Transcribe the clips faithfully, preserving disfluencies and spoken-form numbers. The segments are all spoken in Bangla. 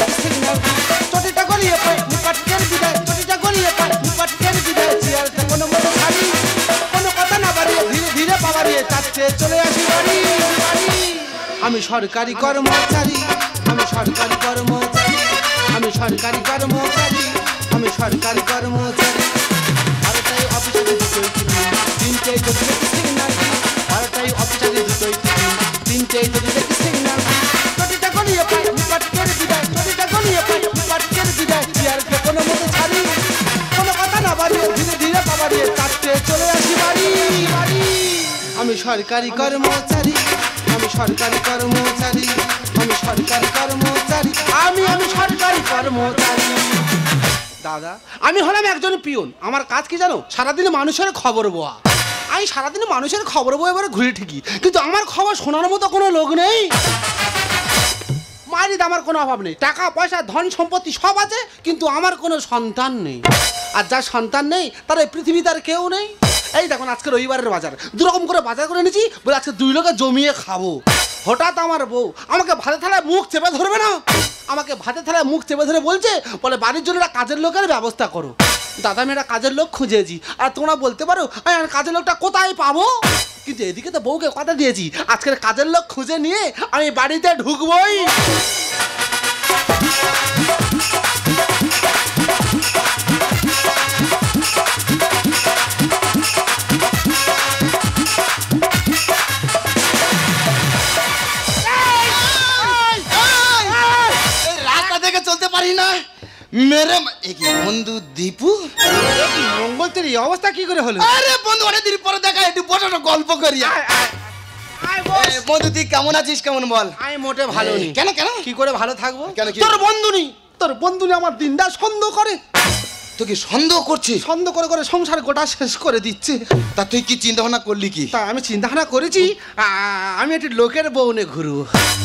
দেখি সিগন্যাল চটিটা গলিয়ে পাই নিপাটের বিদায় চটিটা গলিয়ে পাই নিপাটের বিদায় চেয়ারটা কোনো মতো ছাড়ি কোনো কথা না বাড়িয়ে ধীরে ধীরে বাবাড়িয়ে চাচ্ছে চলে আসি বাড়ি বাড়ি আমি সরকারি কর্মচারী আমি সরকারি কর্মচারী আমি সরকারি কর্মচারী আমি সরকারি কর্মচারী বারোটায় অফিসে দুটোই তিনটেই যদি দেখি সিগন্যাল বারোটায় অফিসে দুটোই তিনটেই যদি দেখি সিগন্যাল চটিটা গলিয়ে পাই নিপাটের বিদায় চটিটা গলিয়ে পাই নিপাটের বিদায় চেয়ারকে কোনো মতো ছাড়ি কোনো কথা না বাড়িয়ে ধীরে ধীরে বাবাড়িয়ে চারটে চলে আসি বাড়ি বাড়ি আমি সরকারি কর্মচারী আমি সরকারি কর্মচারী আমি সরকারি কর্মচারী আমি আমি সরকারি কর্মচারী দাদা আমি হলাম একজন পিয়ন আমার কাজ কি জানো সারাদিন মানুষের খবর বয়া আমি সারাদিন মানুষের খবর বয়ে এবারে ঘুরে ঠিকই কিন্তু আমার খবর শোনার মতো কোনো লোক নেই মারিদ আমার কোনো অভাব নেই টাকা পয়সা ধন সম্পত্তি সব আছে কিন্তু আমার কোনো সন্তান নেই আর যার সন্তান নেই তার এই পৃথিবীতে আর কেউ নেই এই দেখুন আজকে রবিবারের বাজার দুরকম করে বাজার করে এনেছি বলে আজকে দুই লোকে জমিয়ে খাবো হঠাৎ আমার বউ আমাকে ভাতে থালায় মুখ চেপে ধরবে না আমাকে ভাতে থালায় মুখ চেপে ধরে বলছে বলে বাড়ির জন্য একটা কাজের লোকের ব্যবস্থা করো দাদা আমি একটা কাজের লোক খুঁজেছি আর তোমরা বলতে পারো আমি কাজের লোকটা কোথায় পাবো কিন্তু এদিকে তো বউকে কথা দিয়েছি আজকের কাজের লোক খুঁজে নিয়ে আমি বাড়িতে ঢুকবোই মেরে কি বন্ধু দীপু মঙ্গল তোর এই অবস্থা কি করে হলো আরে বন্ধু অনেকদিন পরে দেখা একটু বসে গল্প করি বন্ধু তুই কেমন আছিস কেমন বল আমি মোটে ভালো নেই কেন কেন কি করে ভালো থাকবো কেন তোর বন্ধু নেই তোর বন্ধু নেই আমার দিনটা সন্দেহ করে তোকে সন্দেহ করছিস সন্দেহ করে করে সংসার গোটা শেষ করে দিচ্ছে তা তুই কি চিন্তা ভাবনা করলি কি তা আমি চিন্তা ভাবনা করেছি আমি একটি লোকের বউ নিয়ে ঘুরবো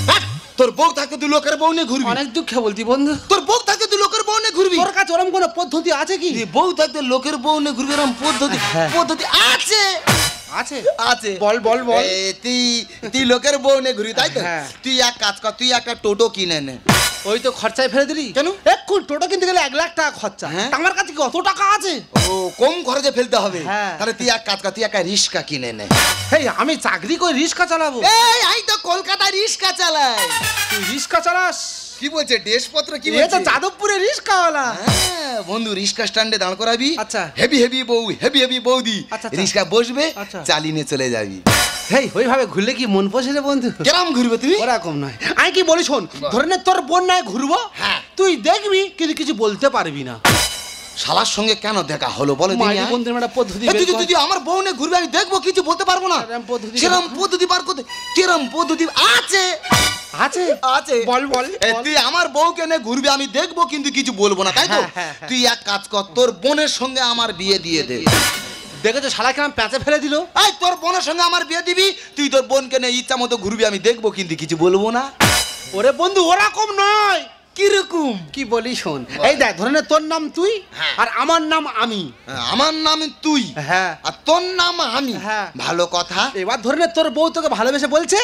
তোর বউ থাকতে তুই লোকের বউ নিয়ে ঘুরবি অনেক দুঃখে বলতি বন্ধু তোর বউ থাকতে তুই লোকের বউ নিয়ে ঘুরবি তোর কাছে ওরকম কোনো পদ্ধতি আছে কি বউ থাকতে লোকের বউ নিয়ে ঘুরবি এরকম পদ্ধতি পদ্ধতি আছে আছে আছে বল বল বল তুই তুই লোকের বউ নিয়ে ঘুরবি তাই তো তুই এক কাজ কর তুই একটা টোটো কিনে নে ওই তো খরচায় ফেলে দিলি কেন এক্ষুন টোটো কিনতে গেলে এক লাখ টাকা খরচা আমার কাছে কি অত টাকা আছে ও কম খরচে ফেলতে হবে তাহলে তুই এক কাজ কর তুই একটা রিক্সা কিনে নে এই আমি চাকরি করে রিক্সা চালাবো এই আই তো কলকাতায় রিক্সা চালাই তুই রিক্সা চালাস কি বলছে ড্রেসপত্র কি বলছে এটা যাদবপুরে রিক্সাওয়ালা হ্যাঁ বন্ধু রিক্সা স্ট্যান্ডে দাঁড় করাবি আচ্ছা হেভি হেভি বউ হেভি হেভি বৌদি রিক্সা বসবে চালিয়ে নিয়ে চলে যাবি হেই ওইভাবে ঘুরলে কি মন পছে রে বন্ধু কেরাম ঘুরবে তুই ওরকম নয় আমি কি বলি শোন ধরে নে তোর বোন নয় ঘুরবো তুই দেখবি কিন্তু কিছু বলতে পারবি না শালার সঙ্গে কেন দেখা হলো বলে দিই বন্ধুর একটা পদ্ধতি তুই তুই আমার বউ নিয়ে ঘুরবে আমি দেখবো কিছু বলতে পারবো না সেরকম পদ্ধতি বার করতে কিরম পদ্ধতি আছে আছে আছে বল বল তুই আমার বউকে নিয়ে ঘুরবি আমি দেখবো কিন্তু কিছু বলবো না তাই তো তুই এক কাজ কর তোর বোনের সঙ্গে আমার বিয়ে দিয়ে দে দেখেছো শালা কেমন প্যাঁচে ফেলে দিল এই তোর বোনের সঙ্গে আমার বিয়ে দিবি তুই তোর বোনকে নিয়ে ইচ্ছা মতো ঘুরবি আমি দেখবো কিন্তু কিছু বলবো না ওরে বন্ধু ওরকম নয় কিরকম কি বলি শোন এই দেখ ধরে নে তোর নাম তুই আর আমার নাম আমি আমার নাম তুই হ্যাঁ আর তোর নাম আমি হ্যাঁ ভালো কথা এবার ধরে নে তোর বউ তোকে ভালোবেসে বলছে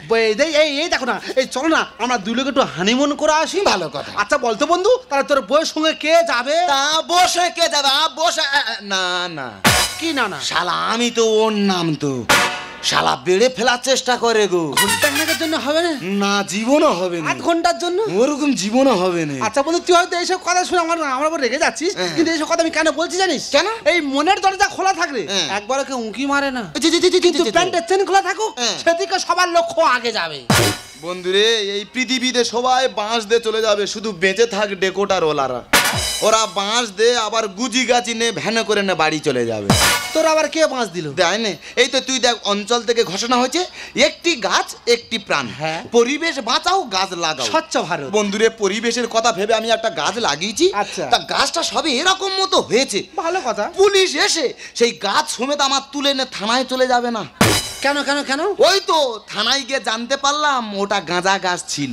এই এই দেখো না এই চলো না আমরা দুই লোক একটু হানিমুন করে আসি ভালো কথা আচ্ছা বলতো বন্ধু তাহলে তোর বউয়ের সঙ্গে কে যাবে তা বসে কে যাবে বসে না না কি না না শালা আমি তো ওর নাম তো শালা বেড়ে ফেলার চেষ্টা করে গো ঘন্টা খানেকের জন্য হবে না না জীবনও হবে না আধ ঘন্টার জন্য ওরকম জীবনও হবে না আচ্ছা বন্ধু তুই হয়তো এইসব কথা শুনে আমার আমার উপর রেগে যাচ্ছিস কিন্তু এইসব কথা আমি কেন বলছি জানিস কেন এই মনের দরজা খোলা থাকলে একবারও কেউ উঁকি মারে না কিন্তু প্যান্টের চেন খোলা থাকুক সেদিকে সবার লক্ষ্য আগে যাবে বন্ধুরে এই পৃথিবীতে সবাই বাঁশ দিয়ে চলে যাবে শুধু বেঁচে থাক ডেকোটার ওলারা ওরা বাঁশ দে আবার গুজি গাছি নে ভ্যানে করে নে বাড়ি চলে যাবে তোর আবার কে বাঁশ দিল দেয় নে এই তো তুই দেখ অঞ্চল থেকে ঘোষণা হয়েছে একটি গাছ একটি প্রাণ হ্যাঁ পরিবেশ বাঁচাও গাছ লাগাও স্বচ্ছ ভারত বন্ধুরে পরিবেশের কথা ভেবে আমি একটা গাছ লাগিয়েছি আচ্ছা তা গাছটা সবে এরকম মতো হয়েছে ভালো কথা পুলিশ এসে সেই গাছ সমেত আমার তুলে নে থানায় চলে যাবে না কেন কেন কেন ওই তো থানায় গিয়ে জানতে পারলাম ওটা গাঁজা গাছ ছিল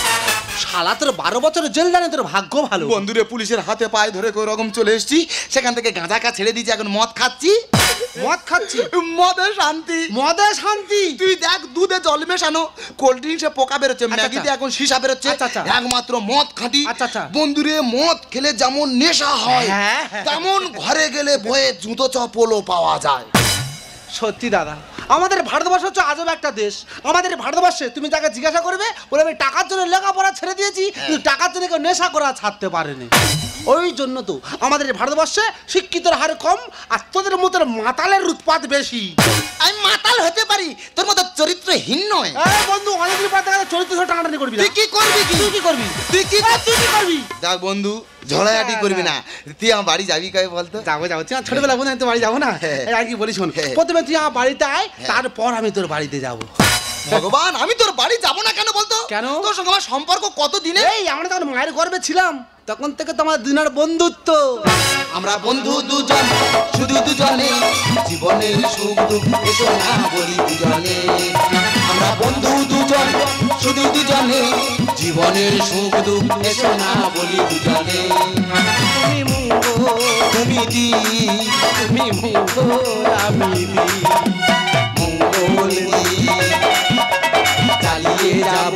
শালা তোর বারো বছরের জেল জানে তোর ভাগ্য ভালো বন্ধুরে পুলিশের হাতে পায়ে ধরে ওই রকম চলে এসেছি সেখান থেকে গাঁজা কা ছেড়ে দিয়েছি এখন মদ খাচ্ছি মদ খাচ্ছি? মদে শান্তি। মদে শান্তি? তুই দেখ দুধে জল মেশানো, কোল্ড ড্রিঙ্কসে পোকা বেরোচ্ছে, আচ্ছা, ম্যাগিতে আচ্ছা। এখন সীসা বেরোচ্ছে, আচ্ছা, আচ্ছা। একমাত্র মদ খাঁটি। আচ্ছা, আচ্ছা। বন্ধুরে মদ খেলে যেমন নেশা হয়, হ্যাঁ, হ্যাঁ। তেমন ঘরে গেলে বয়ে জুতো চপলও পাওয়া যায়। সত্যি দাদা, আমাদের ভারতবর্ষ হচ্ছে আজব একটা দেশ। আমাদের ভারতবর্ষে তুমি যাকে জিজ্ঞাসা করবে বলে আমি টাকার জন্য লেখাপড়া ছেড়ে দিয়েছি, কিন্তু টাকার জন্য কেউ নেশা করা ছাড়তে পারেনি। ওই জন্য তো আমাদের ভারতবর্ষে শিক্ষিতের হার কম, আর তোদের মতো মাতালের উৎপাত বেশি। আমি মাতাল হতে পারি, তোর মতো চরিত্রহীন নয়। এই বন্ধু, অনেকদিন পর দেখা চরিত্র ধরে টানাটানি করবি না। তুই কি করবি? কি তুই কি করবি? তুই কি এই, তুই কি করবি? দেখ বন্ধু, ঝগড়াঝাটি করবি না। তুই আমার বাড়ি যাবি কবে বলতো? যাবো যাবো, তুই আমার ছোটবেলা বোন, আমি তো বাড়ি যাবো না। হ্যাঁ। এই আর কি বলিস শোন, হ্যাঁ। প্রথমে তুই আমার বাড়িতে আয়, তারপর আমি তোর বাড়িতে যাবো। ভগবান, আমি তোর বাড়ি যাব না কেন বলতো? কেন? তোর সঙ্গে আমার সম্পর্ক কত দিনে? এই আমরা তখন মায়ের গর্ভে ছিলাম, তখন থেকে তো আমার দুজনের বন্ধুত্ব। আমরা বন্ধু দুজন, শুধু দুজনে, জীবনের সুখ দুঃখ এসো না বলি দুজনে। আমরা বন্ধু দুজন, শুধু দুজনে, জীবনের সুখ দুঃখ এসো না বলি দুজনে। তুমি মঙ্গল, তুমি দি, তুমি মঙ্গল, আমি দি। মঙ্গল দি, চালিয়ে যাব,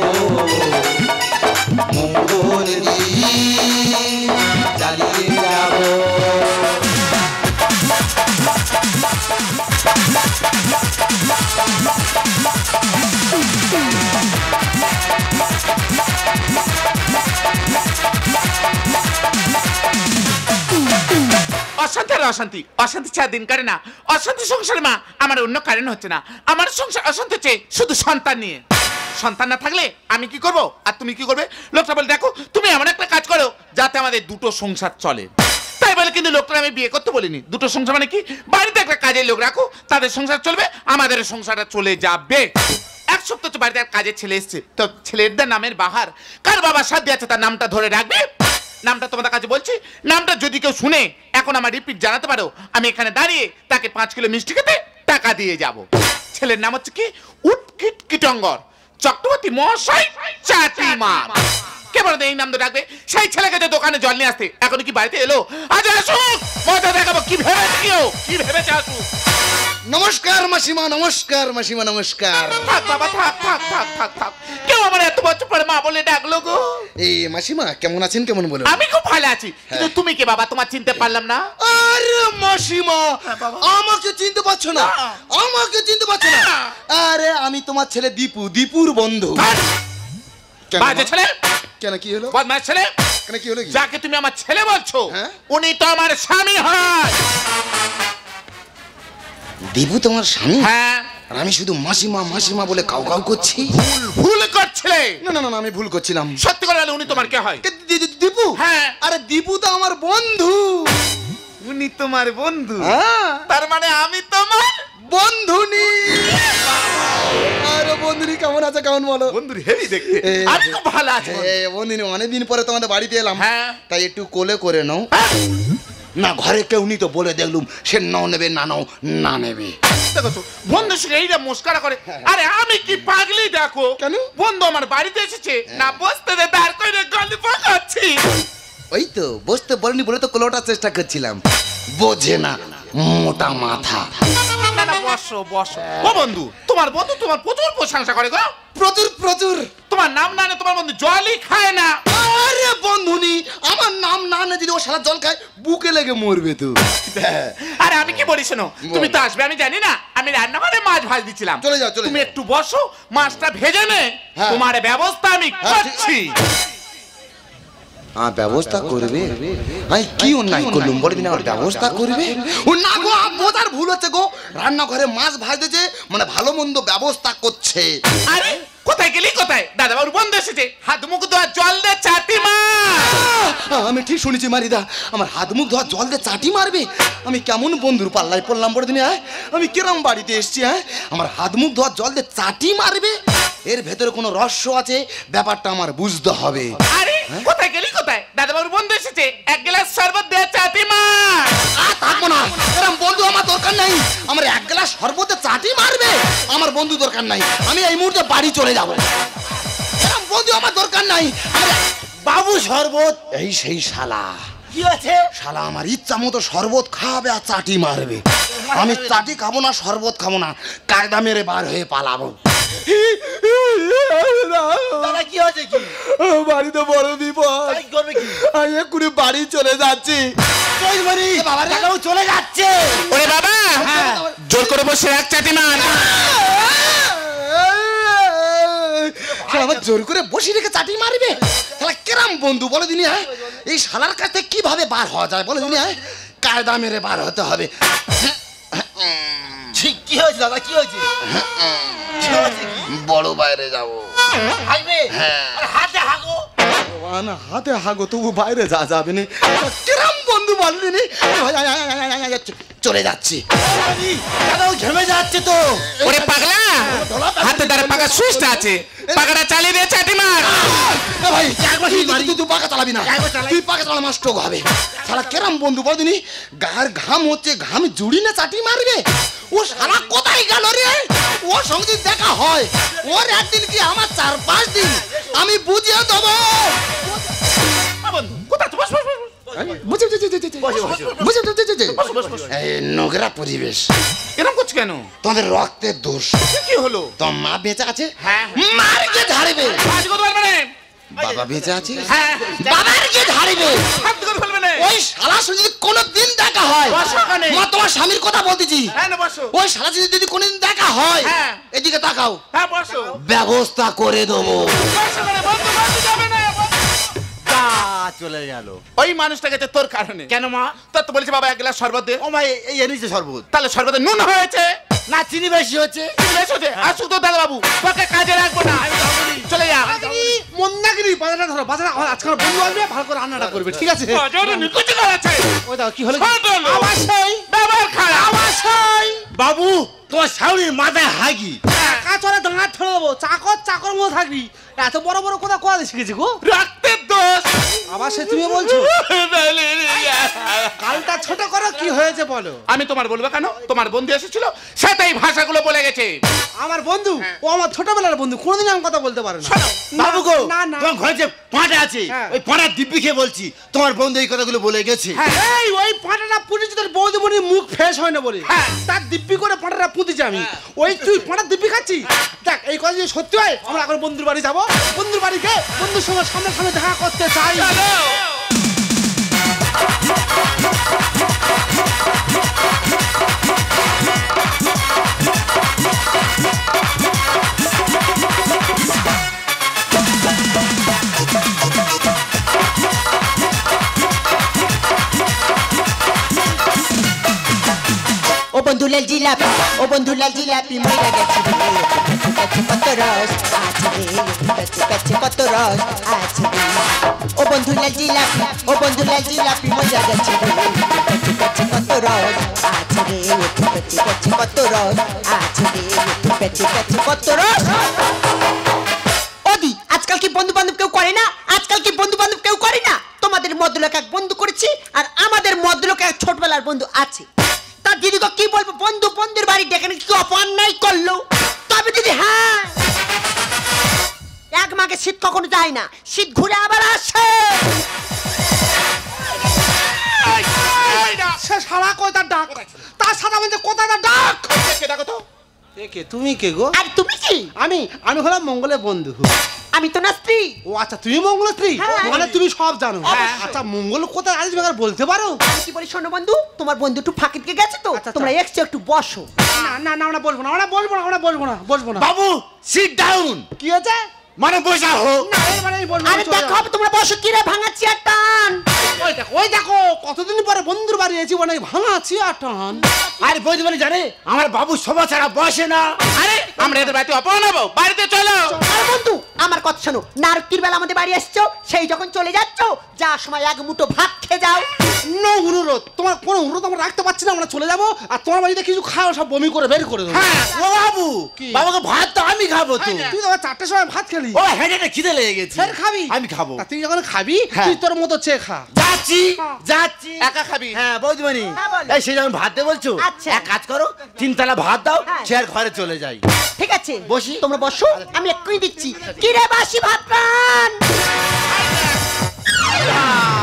মঙ্গল দি, চালিয়ে যাব। অশান্তি আর অশান্তি, অশান্তি ছাড়া দিন কাটে না। অশান্তি সংসারে মা আমার অন্য কারণ হচ্ছে না। আমার সংসার অশান্তি হচ্ছে শুধু সন্তান নিয়ে। সন্তান না থাকলে আমি কি করব আর তুমি কি করবে? লোকটা বলে দেখো তুমি এমন একটা কাজ করো যাতে আমাদের দুটো সংসার চলে। তাই বলে কিন্তু লোকটা আমি বিয়ে করতে বলিনি। দুটো সংসার মানে কি? বাড়িতে একটা কাজের লোক রাখো, তাদের সংসার চলবে, আমাদের সংসারটা চলে যাবে। এক সপ্তাহ তো বাড়িতে এক কাজের ছেলে এসছে, তো ছেলের নামের বাহার, কার বাবার সাথে আছে তার নামটা ধরে রাখবে। নামটা তোমাদের কাছে বলছি, নামটা যদি কেউ শুনে এখন আমার রিপিট জানাতে পারো, আমি এখানে দাঁড়িয়ে তাকে পাঁচ কিলো মিষ্টি খেতে টাকা দিয়ে যাব। ছেলের নাম হচ্ছে কি? উৎকিট কিটঙ্গর চক্রবর্তী মহাশয় চাটিমা। কে বলে এই নাম তো রাখবে? সেই ছেলেকে যে দোকানে জল নিয়ে আসতে এখন কি বাড়িতে এলো? আজ আসুক, মজা দেখাবো। কি ভেবেছে কেউ? কি ভেবেছে আসুক? নমস্কার মাসিমা, নমস্কার মাসিমা, নমস্কার। থাক বাবা, থাক থাক থাক থাক থাক। কেউ আমার এত বছর পরে মা বলে ডাকলো গো। এই মাসিমা কেমন আছেন? কেমন বলুন? আমি খুব ভালো আছি, কিন্তু তুমি কে বাবা? তোমার চিনতে পারলাম না। আরে মাসিমা, বাবা। আমাকে চিনতে পারছো না? না। আমাকে চিনতে পারছো না? না। আরে আমি তোমার ছেলে দীপু, দীপুর বন্ধু। কেন বাজে মা? ছেলে, কেন কি হলো? বদমাশ ছেলে, কেন কি হলো? কি যাকে তুমি আমার ছেলে বলছো হ্যাঁ? উনি তো আমার স্বামী হয়। দীপু তোমার স্বামী? হ্যাঁ, আর আমি শুধু মাসিমা মাসিমা বলে কাউ কাউ করছি। ভুল করছিলে। না না না না, আমি ভুল করছিলাম। সত্যি করে বলো, উনি তোমার কে হয়? কে- দি- দি- দীপু? হ্যাঁ। আরে দীপু তো আমার বন্ধু। উনি তোমার বন্ধু? হ্যাঁ, তার মানে আমি তোমার বন্ধুনি। আরে বন্ধুনি কেমন আছে? কেমন বলো? বন্ধুর হেভি দেখতে। এ, আমি খুব ভালো আছি বন্ধু। এ, বন্ধুনি অনেকদিন পরে তোমাদের বাড়িতে এলাম, হ্যাঁ। তাই একটু কোলে করে নাও। হ্যাঁ, না ঘরে কেউ নি তো বলে দেখলুম সে নাও নেবে না নাও না নেবে। দেখো বন্ধুর সঙ্গে এইটা মুস্কারা করে। আরে আমি কি পাগলি? দেখো কেন? বন্ধু আমার বাড়িতে এসেছে, না বসতে দে, দাঁড় করে গল্প করছি। ওই তো বসতে বলেনি বলে তো কোলোটার চেষ্টা করছিলাম। বোঝে না, মোটা মাথা। না না, বসো বসো। ও বন্ধু, তোমার বন্ধু তোমার প্রচুর প্রশংসা করে গো। প্রচুর প্রচুর। তোমার নাম না নিয়ে তোমার বন্ধু জলই খায় না। আরে বন্ধুনি, আমার নাম না না যদি ও সারা জল খায় বুকে লেগে মরবে তো। আরে আমি কি বলি শোনো, তুমি তো আসবে আমি জানি না, আমি রান্নাঘরে মাছ ভাজ দিচ্ছিলাম। চলে যাও, চলে তুমি যাও। একটু বসো, মাছটা ভেজে নে, হ্যাঁ। তোমার ব্যবস্থা আমি হ্যাঁ, করছি। আ ব্যবস্থা করবে? আমি কি অন্যায় করলুম বলে দিন আমার ব্যবস্থা করবে? ও না গো, বোঝার ভুল হচ্ছে গো। রান্নাঘরে মাছ ভাজতেছে মানে ভালো মন্দ ব্যবস্থা করছে। আরে কোথায় গেলি? কোথায়? দাদা বাবুর বন্ধু এসেছে, হাত মুখ ধোয়া জল দে চাটিমা। আহ, আমি ঠিক শুনেছি মারিদা, আমার হাত মুখ ধোয়া জল দিয়ে চাটি মারবে? আমি কেমন বন্ধুর পাল্লায় পড়লাম বলে দিনে? হ্যাঁ, আমি কিরম বাড়িতে এসছি? হ্যাঁ, আমার হাত মুখ ধোয়া জল দিয়ে চাটি মারবে? এর ভেতরে কোনো রহস্য আছে, ব্যাপারটা আমার বুঝতে হবে। আরে কোথায় গেলি? কোথায়? দাদা বাবুর বন্ধু এসেছে, এক গ্লাস শরবত দে চাটিমা। আর থাকবো না, এরম বন্ধু আমার দরকার নাই। আমার এক গ্লাস শরবতে চাটি মারবে? আমার বন্ধু দরকার নাই, আমি এই মুহূর্তে বাড়ি চলে যাবো। এরম বন্ধু আমার দরকার নাই। আমার বাবু শরবত। এই সেই শালা, কি আছে? শালা আমার ইচ্ছা মতো শরবত খাবে আর চাটি মারবে। আমি চাটি খাবো না, শরবত খাবো না, কায়দা মেরে বার হয়ে পালাবো। দাদা কি হয়েছে কি? বাড়িতে বড় বিপদ। তাই করবে কি? আমি এক্ষুনি বাড়ি চলে যাচ্ছি। কইবানি বাবা রে। টাকাও চলে যাচ্ছে। ওরে বাবা জোর করে বসে এক চাটি মার। শালা আমার জোর করে বসিয়ে রেখে চাটি মারবে? শালা কেরাম বন্ধু বলে দিনি, হ্যাঁ? এই শালার কাছ থেকে কিভাবে বার হওয়া যায় বলে দিনি, হ্যাঁ? কায়দা মেরে বার হতে হবে। ঠিক কি হয়েছে দাদা কি হয়েছে? কি হয়েছে কি? বড় বাইরে যাবো। হাইবে হ্যাঁ। আর হাতে হাগো। না হাতে হাগো তবু বাইরে যা যাবে না। কেরাম বন্ধু বলে দিনি, চলে যাচ্ছি। দাদাও ঘেমে যাচ্ছে তো। ওরে পাগলা হাতে তার পাকা সুইচটা আছে, পাকাটা চালিয়ে দিয়ে চাটি মার। এ ভাই তুই- তুই- তুই- তুই পাকা চালাবি না, তুই পাকা চালা মাস স্ট্রোক হবে। শালা কেরাম বন্ধু বলে দিনি, গায়ের ঘাম হচ্ছে, ঘাম জুড়ি না চাটি মারবে। ও শালা কোথায় গেল রে? ওর সঙ্গে যদি দেখা হয়, ওর একদিন কি আমার চার পাঁচ দিন, আমি বুঝিয়ে দেবো। বন্ধু কোথা তো বস বস বস। বুঝে বুঝে বুঝে বুঝে বসে বসে বুঝে বুঝে বুঝে বুঝে। এই নোংরা পরিবেশ, এরকম করছো কেন? তোমাদের রক্তের দোষ। কি হলো? তোমার মা বেঁচে আছে, হ্যাঁ। মার কে ঝাড়বে? আজ কত পারবে না? বাবা বেঁচে আছে, হ্যাঁ বাবার কে ঝাড়বে? হাত কত ফেলবে না? ওই শালার সঙ্গে যদি কোনোদিন দেখা হয়, বসো ওখানে। মা তোমার স্বামীর কথা বলতেছি, হ্যাঁ না বসো। ওই শালা যদি যদি কোনোদিন দেখা হয়, হ্যাঁ। এদিকে তাকাও, হ্যাঁ বসো। ব্যবস্থা করে দেবো। বসো মানে বন্ধু বন্ধু যাবে না। তা চলে গেল। ওই মানুষটা গেছে তোর কারণে। কেন মা? তোর তো বলেছে বাবা এক গ্লাস শরবত দে। ও মা এই এনেছে শরবত। তাহলে শরবতে নুন হয়েছে, না চিনি বেশি হচ্ছে। বেশ হচ্ছে। আসুক তো দাদা বাবু, তোকে কাজে রাখবো না, চলে যা। মন্দাগিরি বাজারটা ধরো, বাজারে আমার আজকাল বন্ধু আসবে, ভালো করে রান্নাটা করবে, ঠিক আছে? বাজারে নিকুচি করেছে। ওই দাও কি হলো? ছোট লোক। আমার সেই ব্যবহার খারাপ। আমার সেই বাবু তোমার শাউরির মাথায় হাগি। টাকা চলে দাঁড়া ঠেলে দেবো, চাকর চাকর মতো থাকবি। এত বড় বড় কথা কোথা শিখেছি গো? রক্তের দোষ। আবার সে তুমি বলছো? কালটা ছোট করো, কি হয়েছে বলো? আমি তোমার বলবো কেন? তোমার বন্ধু এসেছিল, সেটাই ভাষাগুলো বলে গেছে। আমার বন্ধু, ও আমার ছোটবেলার বন্ধু, কোনোদিন আমি কথা বলতে পারে না। শোনো, বাবু গো না না তোমার ঘরে যে পাঁটা আছে হ্যাঁ। ওই পাঁটার দিব্যি খেয়ে বলছি তোমার বন্ধু এই কথাগুলো বলে গেছে। এই ওই পাঁটাটা পুঁতেছি তোর বৌদিমণির মুখ ফ্রেশ হয় না বলে, হ্যাঁ। তার দিব্যি করে পাঁটাটা পুঁতেছি আমি। ওই তুই পাঁটার দিব্যি খাচ্ছি? দেখ এই কথা যদি সত্যি হয়, আমরা এখন বন্ধুর বাড়ি যাবো, বন্ধুর বাড়ি গিয়ে বন্ধুর সঙ্গে সামনে সামনে দেখা করতে চাই। ও বন্ধু লাল জিলাপি, ও বন্ধু লাল জিলাপি মইরা গেছে রে, কাছে কত রস আছে রে, কাছে কাছে কত রস আছে রে। ও বন্ধু লাল জিলাপি, ও বন্ধু লাল জিলাপি মইরা গেছে রে, কাছে কাছে কত রস আছে রে, কাছে কাছে কত রস আছে রে, কাছে কাছে কত রস। ওদি আজকাল কি বন্ধু বান্ধব কেউ করে না? আজকাল কি বন্ধু বান্ধব কেউ করে না? তোমাদের মদ্যলোক এক বন্ধু করেছি, আর আমাদের মদ্যলোক এক ছোটবেলার বন্ধু আছে। তার দিদিকে কি বলবো, বন্ধু বন্ধুর বাড়ি ডেকে কি অপন্যায় করলো? তবে দিদি হ্যাঁ, এক মাকে শীত কখনো যায় না, শীত ঘুরে আবার আসে। সে শালা কোথায় ডাক, তার সাথে আমাদের কোথায় ডাক। কে ডাকো তো? এ কে, তুমি কে গো? আর তুমি কি? আমি আমি হলাম মঙ্গলের বন্ধু। আমি তো না স্ত্রী। ও আচ্ছা, তুমি মঙ্গলের স্ত্রী, হ্যাঁ। মানে তুমি সব জানো। হ্যাঁ। আচ্ছা মঙ্গল কোথায় আসবে একবার বলতে পারো? আমি কি বলি শোনো বন্ধু, তোমার বন্ধু একটু ফাঁকি দিয়ে গেছে তো, আচ্ছা, তোমরা একটু একটু বসো। না না না, আমরা বলবো না, আমরা বলবো না, আমরা বলবো না, বলবো না। বাবু সিট ডাউন কি হয়েছে? মানে বসা হোক। না এবারে বলবো না, আরে চলে দেখো যাও। তোমরা বসো, কি রে ভাঙা চেয়ার টান। ওই দেখো, ওই দেখো কতদিন পরে বন্ধুর বাড়ি এসেছি, মানে ভাঙা চেয়ার টান। আর বৌদি মানে জানে আমার বাবু সভা ছাড়া বসে না। আরে আমরা এদের বাড়িতে অপমান হবো, বাড়িতে চলো। আরে বন্ধু আমার কথা শোনো, নারকেল বেলা আমাদের বাড়ি এসছো, সেই যখন চলে যাচ্ছো, যা সময় এক মুঠো ভাত খেয়ে যাও। নো অনুরোধ, তোমার কোনো অনুরোধ আমরা রাখতে পারছি না, আমরা চলে যাবো, আর তোমার বাড়িতে কিছু খাও সব বমি করে বের করে দেবো। হ্যাঁ ও বাবু কি? বাবাকে ভাত তো আমি খাবো তো। তুই তো আবার চারটের সময় ভাত খেলি, ও হেডে খিদে লেগে গেছে। ফের খাবি? আমি খাবো। তা তুই যখন খাবি হ্যাঁ। তুই তোর মতো চেয়ে খা। যাচ্ছি যাচ্ছি। একা খাবি? হ্যাঁ বৌদিমণি, হ্যাঁ, বলো। এই সে যখন ভাত দিয়ে বলছো, আচ্ছা। এক কাজ করো তিন তালা ভাত দাও, হ্যাঁ। সে আর ঘরে চলে যাই। ঠিক আছে বসি? তোমরা বসো, আমি এক্ষুনি দিচ্ছি। কি রে বাসি ভাত রান। আহ,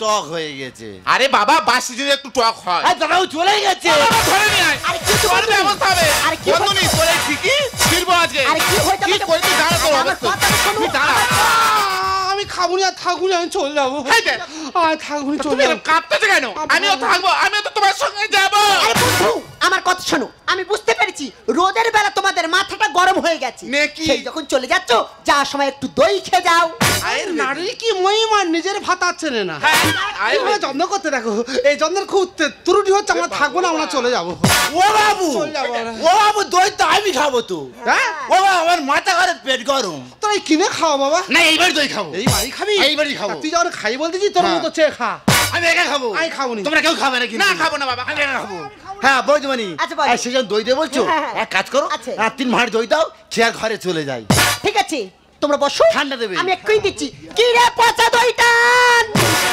টক হয়ে গেছে। আরে বাবা বাসি যদি একটু টক হয়। আর দাদাও চলে গেছে। বাবা, ধরে নিয়ে আয়। আরে কি তোর ব্যবস্থা হবে। আরে কি বন্ধু নেই, তোর এই ঠিকই ফিরবো আজকে। আরে কি হয়েছে? কি করবি? দাঁড়া তোর আমার অবস্থা। কথাটা শোনো। তুই দাঁড়া। আমি খাবো না, থাকুন, আমি চলে যাবো। এই দেখ। আর থাকুন, তুমি চলে এরকম যাবো। কাঁপতেছো কেন? আমিও থাকবো, আমিও তো তোমার সঙ্গে যাবো। আরে বন্ধু আমার কথা শোনো, আমি বুঝতে পেরেছি রোদের বেলা তোমাদের মাথাটা গরম হয়ে গেছে। নে কি? সেই যখন চলে যাচ্ছ যাওয়ার সময় একটু দই খেয়ে যাও। আয়ের নারী কি মহিমা, নিজের ভাত আছে না। হ্যাঁ, আয় কিভাবে যত্ন করতে দেখো, এই যত্নের খুব তে- ত্রুটি হচ্ছে, আমরা থাকবো না, আমরা চলে যাবো। ও বাবু, চলে যাবো আমরা। ও বাবু দই তো আমি খাবো তো। হ্যাঁ, ও বাবা, আমার মাথা ঘরের পেট গরম। তোরা এই কিনে খাও বাবা। না এইবার দই খাবো। এই বাড়ি খাবি? এই বাড়ি খাবো। আর তুই যখন খাই বলতেছি তোর হ্যাঁ। মতো চেয়ে খা। আমি একা খাবো। আমি খাবো নি। তোমরা কেউ খাবে না কিন্তু। না খাবো না বাবা। আমি একা খাবো। হ্যাঁ বৌদিমণি, আচ্ছা, বলো। এই সেজন দই দিয়ে বলছো, হ্যাঁ, হ্যাঁ। এক কাজ করো, আচ্ছা। আর তিন ভাঁড় দই দাও, খেয়ে আর ঘরে চলে যাই। ঠিক আছে তোমরা বসো, ঠান্ডা দেবে। আমি এক্ষুনি দিচ্ছি। কি রে পচা দইটান,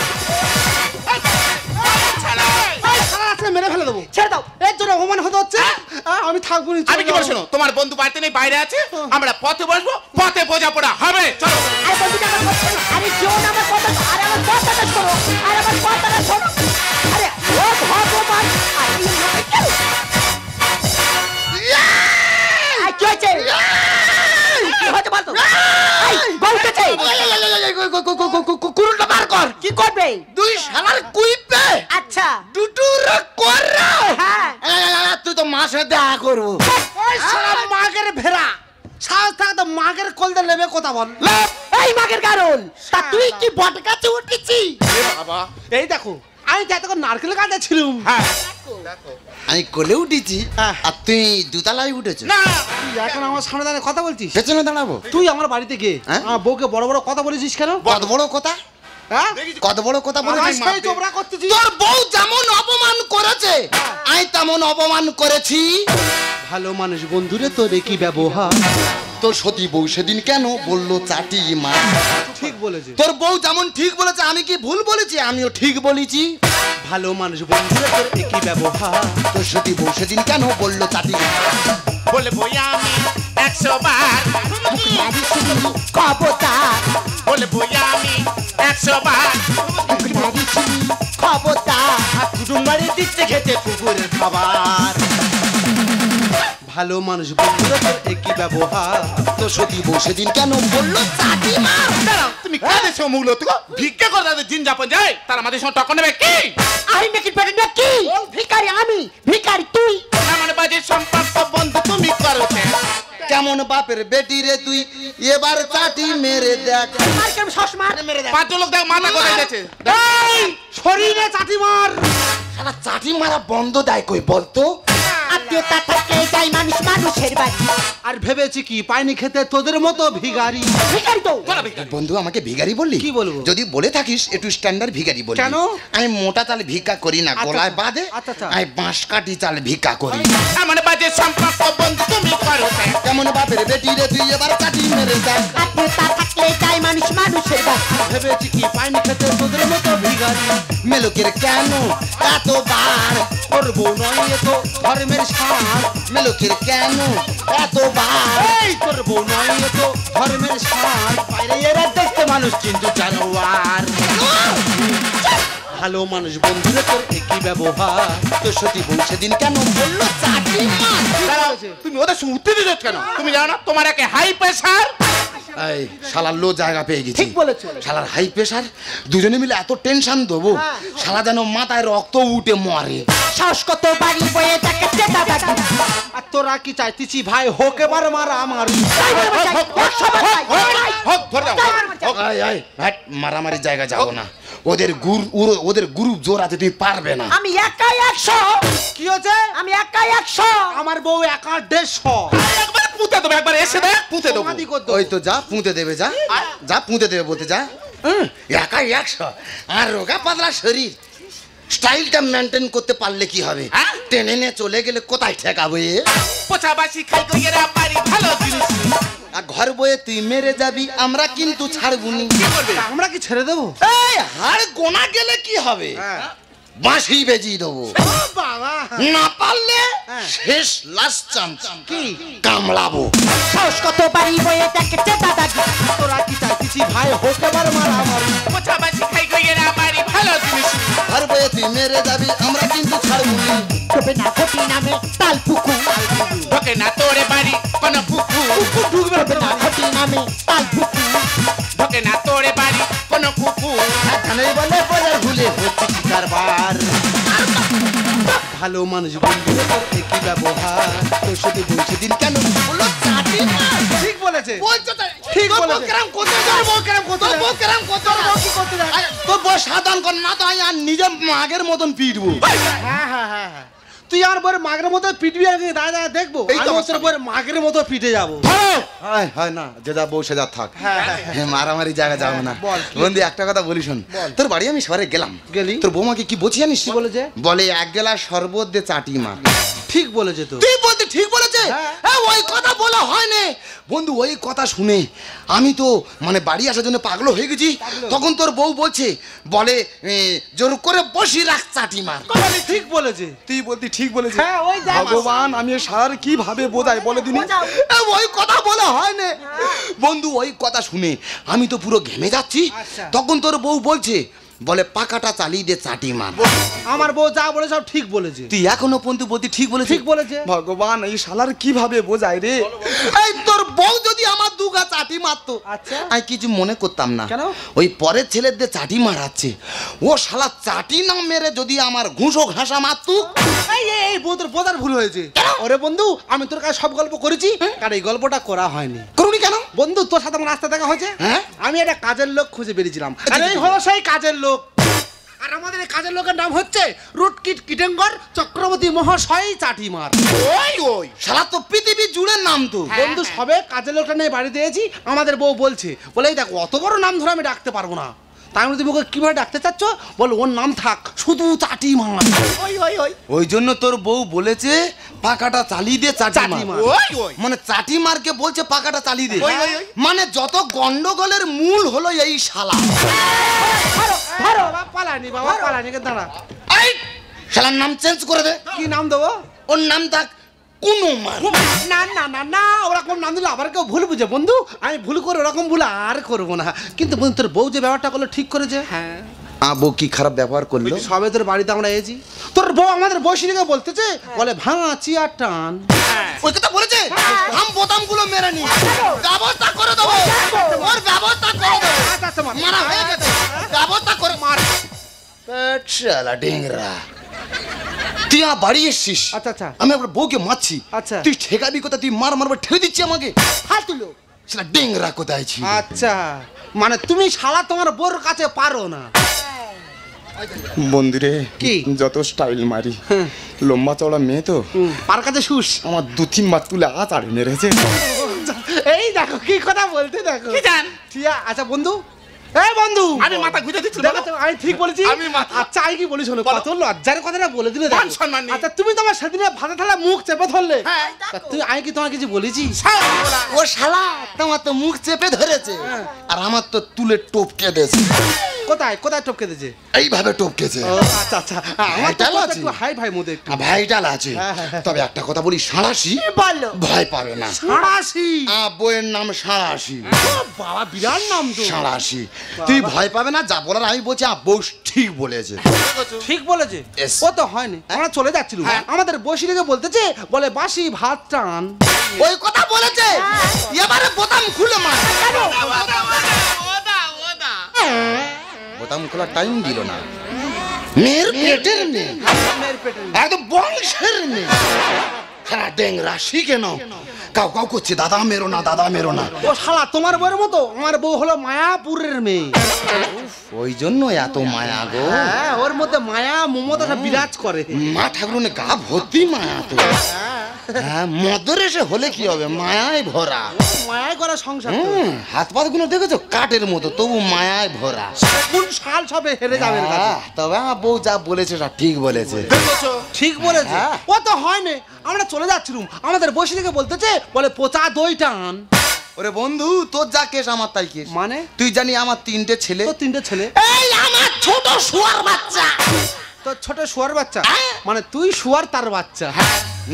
এই শালা আজকে মেরে ফেলে দেবো। ছেড়ে দাও। এর জন্য অপমান হতে হচ্ছে। আহ, আমি থাকবো নি, চলে আমি কি যাবো। বলছি? তোমার বন্ধু বাড়িতে নেই, বাইরে আছে। আমরা পথে বসবো, পথে বোঝাপড়া হবে। চলো। আরে বন্ধুটা আমার কথা শোনো। আরে যেও না আমার কথা, আরে আমার কথাটা শোনো, আরে আমার কথাটা শোনো। আরে ও ভগবান, আরে এই লোকে কেন? আরে কি হয়েছে? কি হয়েছে বলতো? এই, গরু উঠেছে। কুরুলটা বার কর। কি করবে? দুই শালার কুইপে আচ্ছা দুটুর কর রে। হ্যাঁ। তুই তো মার সাথে দেখা করবো। এই শালা মাগের ভেড়া, সাহস থাকে তো মাগের কোলতে নেবে কথা বল। এই মাগের কারণ তা তুই কি বট গাছে উঠেছি? বাবা। এই দেখো, আমি তো এতক্ষণ নারকেল গাছে ছিলাম। হ্যাঁ। আমি কোলে উঠেছি হ্যাঁ। আর তুই দুতলায় উঠেছো। না। তুই এখন আমার সামনে দাঁড়িয়ে কথা বলছিস? পেছনে দাঁড়াবো। তুই আমার বাড়িতে গিয়ে হ্যাঁ? আমার বউকে বড় বড় কথা বলেছিস কেন? কত বড় কথা, হ্যাঁ? কত বড় কথা আমার বলেছিস। সেই চোবড়া করতেছিস। তোর বউ যেমন অপমান করেছে আমি তেমন অপমান করেছি। ভালো মানুষ বন্ধুরে তোর কি ব্যবহার? তোর সতী বউ সেদিন কেন বললো চাটি মা। ঠিক বলেছে। তোর বউ যেমন ঠিক বলেছে আমি কি ভুল বলেছি? আমিও ঠিক বলেছি। ভালো মানুষ বন্ধুরে তোর কি ব্যবহার? তোর সতী বউ সেদিন কেন বললো চাটি মা। বলে বই আমি একশো বার। নারী ছিলি খবরদার, বলে বই আমি একশো বার। নারী ছিলি খবরদার। আর কুটুম বাড়ি দিচ্ছে খেতে কুকুরের খাবার। ভালো মানুষ বন্ধুরে তোর কি ব্যবহার? তোর সতী বউ সেদিন কেন বললো চাটি মা। দাঁড়াও, তুমি কাদের মূলত ভিক্ষা করে তাদের দিন যাপন যায়, তার আমাদের সঙ্গে টক্কর নেবে কি? আমি নাকি পেটে নাকি ভিখারি? আমি ভিখারি, তুই না মানে বাজে সম্পর্ক বন্ধু তুমি করো। কেমন বাপের বেটি রে তুই, এবার চাটি মেরে দেখ। মার কেন সসমার মেরে দেখ। পাঁচ লোক দেখ মাথা কোথায় গেছে। এই শরীরে চাটি মার। শালা চাটি মারা বন্ধ দেয় কই বলতো। আত্মীয়তা থাকে যাই মানুষ মানুষের বাড়ি। আর ভেবেছি কি পাইনি খেতে তোদের মতো ভিখারি। ভিখারি তো বন্ধু আমাকে ভিখারি বললি? কি বলবো? যদি বলে থাকিস একটু স্ট্যান্ডার্ড ভিখারি বলবি। কেন? আমি মোটা চালে ভিক্ষা করি না, আচ্ছা, গলায় আচ্ছা। বাঁধে। আচ্ছা, আচ্ছা। আমি বাঁশ কাটি চালে ভিক্ষা করি। মানে বাজে সম্পর্ক বন্ধু তুমি করো। কেমন বাপের বেটি রে তুই, এবার চাটি মেরে দেখ। আত্মীয়তা থাকলে যাই মানুষ মানুষের বাড়ি। ভেবেছি কি পাইনি খেতে তোদের মতো ভিখারি। মেলোকের কেন এতবার, তোর বউ নয় এ তো ধর্মের সার। মেলোকের কেন এতবার। এই তোর বউ নয় এ তো ধর্মের সার। বাইরে এরা দেখতে মানুষ কিন্তু জানোয়ার। ভালো মানুষ বন্ধুরে তোর কি ব্যবহার? তোর সতী বউ সেদিন কেন বললো চাটি মা। দাঁড়াও, তুমি ওদের সঙ্গে উঠতে দিচ্ছ কেন? তুমি জানো না তোমার একে হাই প্রেসার। এই শালার লো জায়গা পেয়ে গেছি। ঠিক বলেছো। শালার হাই প্রেসার, দুজনে মিলে এত টেনশন দেবো শালা যেন মাথায় রক্ত উঠে মরে। সাহস কত বাড়ি বয়ে তাকে চেতা দাদি। আর তোরা কি চাইতেছি ভাই হোক এবার মারা আমার। হোক ধরে দাও। এই, এই, ভাই, মারামারির জায়গা যাবো না। ওদের গুরু উরো- ওদের গ্রুপ জোর আছে, তুমি পারবে না। আমি একাই একশো। কি হচ্ছে? আমি একাই একশো। আমার বউ একা দেড়শো। একবার পুঁতে দেবো, একবার এসে দেখ পুঁতে দেবো। সমাধি করে দেবো। ওই তো যা পুঁতে দেবে, যা যা পুঁতে দেবে বলতে যা। হুম, একাই একশো আর রোগা পাতলা শরীর, স্টাইলটা মেনটেন করতে পারলে কি হবে? হ্যাঁ? টেনে নিয়ে চলে গেলে কোথায় ঠেকাবো এ? পোছাবাসি খাই কই এরা বাড়ি ভালো জিনিস। আর ঘর বয়ে তুই মেরে যাবি, আমরা কিন্তু ছাড়বুনি। কি করবে? আমরা কি ছেড়ে দেবো? এই হাড় গোনা গেলে কি হবে? হ্যাঁ। বাঁশি বেজিয়ে দেবো। বাবা না পারলে হ্যাঁ। শেষ লাস্ট চান্স কি? কামড়াবো। সাহস কত বাড়ি বয়ে তাকে চেতা দাদি। তোরা কি চাইতেছি ভাই হোক এবার মারা আমার। পোছাবাসি খাই কই এরা বাড়ি ভালো জিনিস। যদি মেরে যাবি আমরা কিন্তু ছাড়বো না। তবে না ঘটি নামে তাল পুকু ঢোকে না তোরে বাড়ি কোন কুকুর, তবে না ঘটি নামে তাল পুকু ঢোকে না তোরে বাড়ি কোন কুকুর। এখানেই বলে বাজার ভুলে হচ্ছে কি কারবার। ভালো মানুষ বন্ধু করতে কি ব্যবহার, তোর সাথে বলছে দিন কেন বললো চাটি মার। ঠিক বলেছে বলছো তাই? ঠিক তোর বলেছে। বউ কেরম করতে যায়? তোর বউ কেরম করতে তোর যায়? বউ কেরম করতে যায়? কি করতে যায়? আরে, তোর বউ সাধারণ কর না তো আমি আর নিজে মাগের মতন পিটবো। হ্যাঁ হ্যাঁ হ্যাঁ হ্যাঁ তুই আর বইয়ের মাগের মতো পিটবি আর দাঁড়া দাঁড়া দেখবো এই তো আমি আমার তোর বইয়ের মাগের মতো পিটে যাবো। হয় হয় না যে যা বউ সে যা থাক। হ্যাঁ, হ্যাঁ, হ্যাঁ, মারামারি জায়গা যাবো না। বল। বন্ধু একটা কথা বলি শোন, তোর বাড়ি আমি সবারে গেলাম, গেলি? তোর বৌমাকে কি বলছি জানিস? কি বলেছে? বলে এক গেলা শরবত দে চাটি মা। ঠিক বলেছে তো। তুই বলতে ঠিক বলেছে। হ্যাঁ। হ্যাঁ, ওই কথা বলা হয় না বন্ধু। ওই কথা শুনে আমি তো মানে বাড়ি আসার জন্য পাগল হয়ে গেছি। তখন তোর বউ বলছে বলে এ, জোর করে বসি রাখ চাটি মার। কথাটা ঠিক বলেছে। তুই বলতি ঠিক বলেছে। হ্যাঁ, ওই দেখ। ভগবান আমি সার কিভাবে বোঝাই বলে দিনি। এ, ওই কথা বলা হয় না বন্ধু। ওই কথা শুনে আমি তো পুরো ঘেমে যাচ্ছি। আচ্ছা। তখন তোর বউ বলছে বলে পাকাটা চালিয়ে দে চাটি মার। আমার বউ যা বলে সব ঠিক বলেছে। তুই এখনো পর্যন্ত বলতি ঠিক বলেছে। ঠিক বলেছে। ভগবান এই শালার কিভাবে বোঝাই রে। এই তোর বউ যদি আমার দুগা চাটি মারতো আচ্ছা। আমি কিছু মনে করতাম না। কেন? ওই পরের ছেলেদের চাটি মারাচ্ছে, ও শালা চাটি না মেরে যদি আমার ঘুষো ঘাসা মারতো। এই এই, এই বউ তোর বোঝার ভুল হয়েছে। ওরে বন্ধু আমি তোর কাছে সব গল্প করেছি আর এই গল্পটা করা হয়নি। করুনি কেন? বন্ধু তোর সাথে আমার রাস্তা দেখা হয়েছে। হ্যাঁ? আমি একটা কাজের লোক খুঁজে বেরিয়েছিলাম আর এই হলো সেই কাজের লোক। আর আমাদের এই কাজের লোকের নাম হচ্ছে রুটকিট কিটেঙ্গর চক্রবর্তী মহাশয় চাটিমার। ওই ওই শালা তো পৃথিবী জুড়ে নাম তো। বন্ধু সবে কাজের লোকটা নিয়ে বাড়িতে এসেছি, আমাদের বউ বলছে বলে এই দেখো অত বড় নাম ধরে আমি ডাকতে পারবো না। তাই আমি তুমি ওকে কিভাবে ডাকতে চাচ্ছ? বল ওর নাম থাক শুধু চাটিমার। ওই ওই ওই ওই জন্য তোর বউ বলেছে পাকাটা চালিয়ে দে চাটি চাটি মার। মার। ওই ওই মানে চাটি মারকে বলছে পাকাটা চালিয়ে দে। ওই, ওই, ওই। মানে যত গন্ডগোলের মূল হলো এই শালা। ধরো ধরো বাবা পালানি বাবা পালানি কে দাঁড়া। এই শালার নাম চেঞ্জ করে দে। কি নাম দেবো? ওর নাম থাক কোনো মার। না না না না ওরকম নাম দিলে আবার কেউ ভুল বুঝে বন্ধু। আমি ভুল করে ওরকম ভুল আর করবো না। কিন্তু বন্ধু তোর বউ যে ব্যাপারটা করলো ঠিক করেছে। হ্যাঁ আবু কি খারাপ ব্যবহার করলো? সবে তোর বাড়িতে আমরা এসেছি, তোর বউ আমাদের বসিনিকে বলতেছে বলে ভাঙা চিয়ার টান। ওই কথা বলেছে আম বোতাম গুলো মেরে নি ব্যবস্থা করে দেবো। ওর ব্যবস্থা করে দেবো। আচ্ছা, আচ্ছা, মার। মারা হয়ে গেছে ব্যবস্থা করে মার। শালা ডেংরা তুই আমার বাড়ি এসছিস। আচ্ছা, আচ্ছা। আমি আমার বউকে মারছি। আচ্ছা। তুই ঠেকাবি কোথা? তুই মার মারবার ঠেলে দিচ্ছি আমাকে। হাত তুলো। সেটা ডেংরা কোথায় ছিল? আচ্ছা মানে তুমি শালা তোমার বউর কাছে পারো না। বন্ধুরে কি? যত স্টাইল মারি লম্বা চওড়া মেয়ে তো হুম, পার কাছে শুস। আমার দু তিনবার তুলে আচার মেরেছে। এই দেখো কি কথা বলতে দেখো। কি জান? ঠিক আছে, আচ্ছা বন্ধু এই বন্ধু আমি মাথা ঘুরে দিচ্ছি দেখো তো, আমি ঠিক বলেছি। আমি মাথা- আচ্ছা আমি কি বলি শোনো, বলো। কত লজ্জার কথাটা বলে দিলে দেখো। মান সম্মান নেই। আচ্ছা তুমি তোমার সেদিনে ভাতা থালা মুখ চেপে ধরলে। হ্যাঁ। তা তুই আমি কি তোমার কিছু বলেছি? ও শালা তোমার তো মুখ চেপে ধরেছে আর আমার তো তুলে টপকে দিয়েছে। কোথায় কোথায় টপকে দিয়েছে? এইভাবে টপকেছে। ও আচ্ছা আচ্ছা আমার তো ভাইটাল আছে। একটু হাই ভাই মধ্যে একটু। আ, ভাইটাল আছে। হ্যাঁ, হ্যাঁ, হ্যাঁ। তবে একটা কথা বলি, সাঁড়াশি বলো ভয় পাবে না। সাঁড়াশি। আ, বইয়ের নাম সাঁড়াশি। ও বাবা বিরাট নাম তো। সাঁড়াশি তুই ভয় পাবে না, যা বলার আমি বলছি। আ, বউ ঠিক বলেছে। ঠিক বলেছে। Yes. ও তো হয়নি, আমরা চলে যাচ্ছিলাম। আমাদের বসি রেখে বলতেছে বলে বাসি ভাত টান। ওই কথা বলেছে। এবারে বোতাম খুলে মার। বোতাম খোলার টাইম দিল না। মেয়ের পেটের মেয়ে, মেয়ের পেটের মেয়ে। একদম বংশের মেয়ে। হ্যাঁ ডেংরা শিখে নাও। কাউ কাউ করছে দাদা মেরো না, দাদা মেরো না। ও শালা তোমার বউয়ের মতো আমার বউ হলো মায়াপুরের মেয়ে। ওই জন্য এত মায়া গো। হ্যাঁ ওর মধ্যে মায়া মমতা সব বিরাজ করে। মা ঠাকুরনে গা ভর্তি মায়া তো। হ্যাঁ মদর এসে হলে কি হবে, মায়ায় ভরা। মায়ায় করা সংসার তো। হুম, হাত পাত গুলো দেখেছো কাঠের মতো, তবু মায়ায় ভরা। কোন শাল সবে হেরে যাবে এর কাছে। হ্যাঁ, তবে আমার বউ যা বলেছে তা ঠিক বলেছে। ঠিক বলেছে। হ্যাঁ। ও তো হয়নি, আমরা চলে যাচ্ছিলাম। আমাদের বসি রেখে বলতেছে বলে পচা দই টান। ওরে বন্ধু তোর যা কেস আমার তাই কেস। মানে? তুই জানি আমার তিনটে ছেলে। তো তিনটে ছেলে। এই আমার ছোট শুয়ার বাচ্চা। তোর ছোট শুয়ার বাচ্চা মানে তুই শুয়ার তার বাচ্চা। নো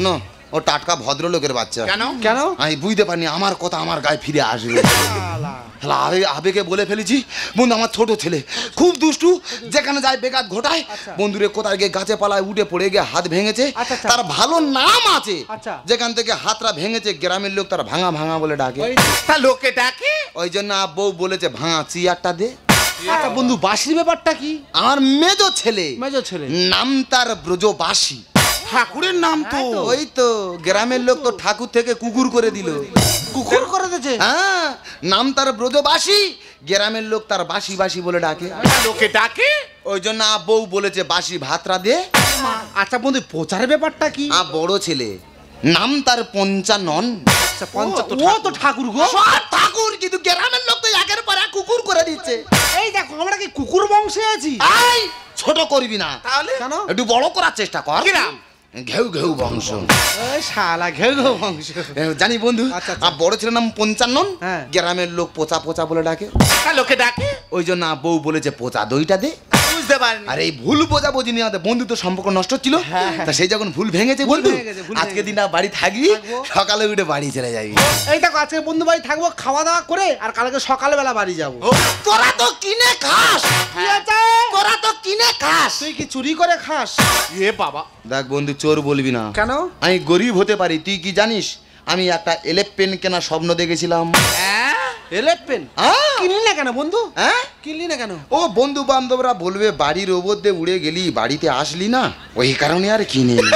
ও টাটকা ভদ্রলোকের বাচ্চা। কেন কেন? আমি বুঝতে পারিনি আমার কথা আমার গায়ে ফিরে আসবে। হ্যালো আবে আবেগে বলে ফেলেছি। বন্ধু আমার ছোট ছেলে খুব দুষ্টু, যেখানে যায় বেকাত ঘটায়। বন্ধুরে কোথায় গিয়ে গাছে পালায় উঠে পড়ে গিয়ে হাত ভেঙেছে। আচ্ছা, আচ্ছা। তার ভালো নাম আছে, আচ্ছা। যেখান থেকে হাতটা ভেঙেছে গ্রামের লোক তার ভাঙা ভাঙা বলে ডাকে। তা লোকে ডাকে? ওই জন্য বউ বলেছে ভাঙা চেয়ারটা দে। আচ্ছা বন্ধু, বাসির ব্যাপারটা কি? আমার মেজো ছেলে, মেজো ছেলে। নাম তার ব্রজবাসী। ঠাকুরের নাম তো। ওই তো গ্রামের লোক তো ঠাকুর থেকে কুকুর করে দিল। কুকুর করে দিয়েছে? হ্যাঁ, নাম তার ব্রজবাসী, গ্রামের লোক তার বাসি বাসি বলে ডাকে। লোকে ডাকে? ওই জন্য বউ বলেছে বাসি ভাতরা দে। আচ্ছা বন্ধু, প্রচারের ব্যাপারটা কি? আ বড় ছেলে, নাম তার পঞ্চানন। আচ্ছা পঞ্চা, ও তো ঠাকুর গো। সব ঠাকুর, কিন্তু গ্রামের লোক তো একের পর এক কুকুর করে দিচ্ছে। এই দেখো, আমরা কি কুকুর বংশে আছি? আই ছোট করবি না, তাহলে কেন? একটু বড় করার চেষ্টা কর। কি নাম? ঘেউ ঘেউ বংশ। ওই শালা ঘেউ ঘেউ বংশ। এ, জানি বন্ধু। আচ্ছা, আচ্ছা। আর বড় ছেলের নাম পঞ্চানন, হ্যাঁ। গ্রামের লোক পোচা পোচা বলে ডাকে। তা লোকে ডাকে? ওই জন্য বউ বলেছে পোচা দইটা দে। বুঝতে পারিনি। আর এই ভুল বোঝা বোঝি নিয়ে আমাদের বন্ধু তো সম্পর্ক নষ্ট ছিল। তা সেই যখন ভুল ভেঙেছে বন্ধু, ভেঙে গেছে, ভুল আজকে ভেঙে দিনটা বাড়ি থাকবি, থাকবো। সকালে উঠে বাড়ি চলে যাবি। এই দেখো, আজকে বন্ধু বাড়ি থাকবো, খাওয়া দাওয়া করে আর কালকে সকালবেলা বাড়ি যাবো। তোরা তো কিনে খাস, কি আছে? তোরা তো কিনে খাস। তুই কি চুরি করে খাস? এ বাবা, দেখ বন্ধু, চোর বলবি না। কেন? আমি গরিব হতে পারি, তুই কি জানিস আমি একটা এলেপ পেন কেনার স্বপ্ন দেখেছিলাম। হ্যাঁ? এলেট পেন হ্যাঁ? কিনলি না কেন বন্ধু? হ্যাঁ? কিনলি না কেন? ও বন্ধু বান্ধবরা বলবে বাড়ির ওপর দিয়ে উড়ে গেলি, বাড়িতে আসলি না, ওই কারণে আর কিনে নি।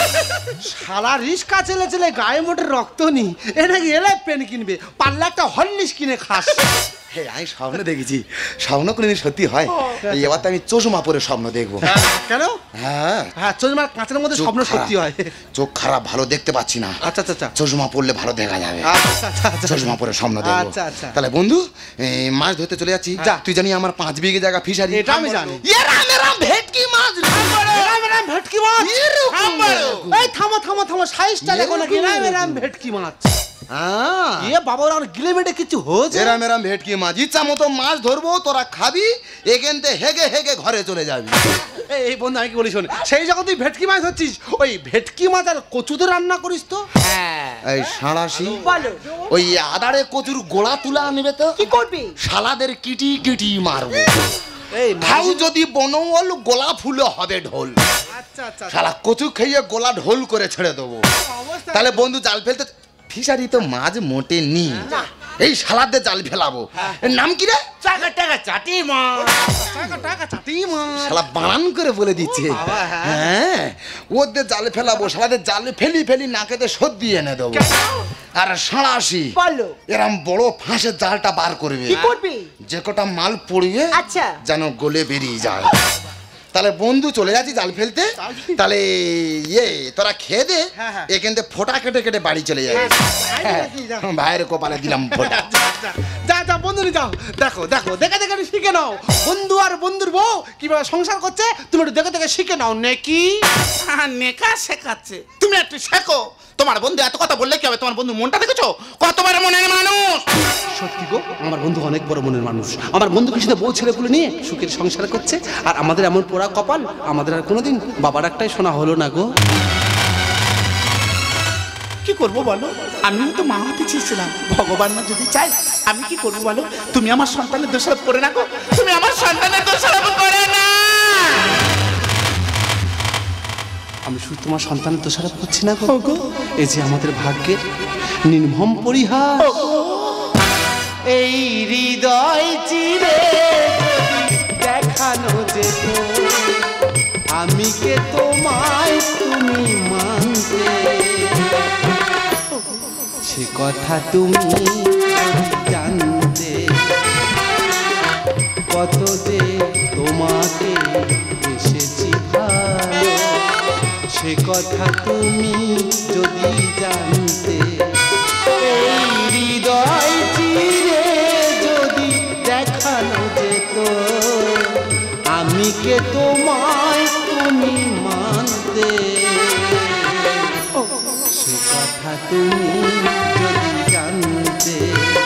শালা রিস্কা ছেলে ছেলে গায়ে মোটে রক্ত নি, এ নাকি এলেট পেন কিনবে, পারলে একটা হরলিক্স কিনে খাস। হে, আমি স্বপ্ন দেখেছি, স্বপ্ন কোনোদিন সত্যি হয়। এই এবার তো আমি চশমা পরে স্বপ্ন দেখবো। কেন? হ্যাঁ, হ্যাঁ, চশমা কাঁচের মধ্যে চোখ স্বপ্ন খারাপ। সত্যি হয়। চোখ খারাপ, ভালো দেখতে পাচ্ছি না। আচ্ছা আচ্ছা আচ্ছা চশমা পরলে ভালো দেখা যাবে। আচ্ছা আচ্ছা আচ্ছা চশমা পরে স্বপ্ন দেখবো। আচ্ছা, আচ্ছা। তাহলে বন্ধু, এই মাছ ধরতে চলে যাচ্ছি। যা। তুই জানি আমার পাঁচ বিঘে জায়গা ফিশারি। এটা আমি জানি। এ রাম এ রাম ভেটকি মাছ। এরাম এরাম ভেটকি মাছ। এরকম, এরকম। এই থামো থামো থামো, সাইজটা দেখো না, এরাম এরাম ভেটকি মাছ। হ্যাঁ, এ বাবা, ওরা গিলে মেটে কিছু হয়েছে? এরাম এরাম ভেটকি মাছ, ইচ্ছা মতো মাছ ধরবো, তোরা খাবি, এখান থেকে হেগে হেগে ঘরে চলে যাবি। এই এই বন্ধু, আমি কি বলি শোন, সেই যখন তুই ভেটকি মাছ হচ্ছিস, ওই ভেটকি মাছ আর কচু তো রান্না করিস তো? হ্যাঁ। এই সাঁড়াশি, বলো ওই আদারে কচুর গোড়া তুলা আনবে তো, কি করবি? শালাদের কিটি কিটি মারবো। এই খাও যদি বনওয়াল, গোলা ফুলে হবে ঢোল। আচ্ছা আচ্ছা শালা কচু খেয়ে গোলা ঢোল করে ছেড়ে দেবো। অবস্থা। তাহলে বন্ধু জাল ফেলতে, ফিশারি তো মাছ মোটে নি, এই শালাদের জাল ফেলাবো। এর নাম কি রে? টাকা টাকা চাটি মা। টাকা টাকা চাটি মাছ। শালা বানান করে বলে দিচ্ছে। বাবা, হ্যাঁ। হ্যাঁ, ওদের জালে ফেলাবো, শালাদের জালে ফেলি ফেলি নাকেতে সর্দি এনে দেবো। আর সাঁড়াশি, বলো এরম বড় ফাঁসের জালটা বার করবে, কি করবি? যে কটা মাল পড়বে আচ্ছা। যেন গলে বেরিয়ে যায়। তাহলে বন্ধু চলে যাচ্ছি জাল ফেলতে। তাহলে ইয়ে তোরা খেয়ে দে, হ্যাঁ, হ্যাঁ। এখান থেকে ফোঁটা কেটে কেটে বাড়ি চলে যাবে। হ্যাঁ, ভাইয়ের কপালে দিলাম ফোঁটা। যা যা বন্ধু, যাও, দেখো দেখো, দেখে দেখে একটু শিখে নাও। বন্ধু আর বন্ধুর বউ কিভাবে সংসার করছে, তুমি একটু দেখে দেখে শিখে নাও নাকি? হ্যাঁ, নেকা শেখাচ্ছে, তুমি একটু শেখো। তোমার বন্ধু এত কথা বললে কি হবে? তোমার বন্ধু মনটা দেখেছো, কত বড় মনের মানুষ। সত্যি গো, আমার বন্ধু অনেক বড় মনের মানুষ। আমার বন্ধু কিছু বউ ছেলেগুলো নিয়ে সুখের সংসার করছে, আর আমাদের এমন পোড়া কপাল, আমাদের আর কোনোদিন বাবার একটাই শোনা হলো না গো। কি করবো বলো? আমিও তো মা হতে চেয়েছিলাম, ভগবান না যদি চাই, আমি কি করবো বলো? তুমি আমার সন্তানের দোষারোপ করে না গো, তুমি আমার সন্তানের দোষারোপ করে না। আমি শুধু তোমার সন্তানের দোষারোপ করছি না গো, এই যে আমাদের ভাগ্যের নির্মম পরিহাস। এই হৃদয় চিরে দেখানো যেত, আমি কে তোমায় তুমি মানতে, সে কথা তুমি জানতে, কত যে তোমাকে এসেছি ভালো, সে কথা তুমি যদি জানতে। এই হৃদয় চিরে যদি দেখানো যেত, আমি কে তোমায় তুমি মানতে, সে কথা তুমি যদি জানতে,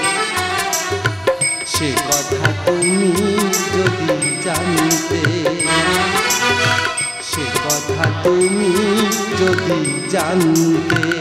সে কথা তুমি যদি জানতে, সে কথা তুমি যদি জানতে।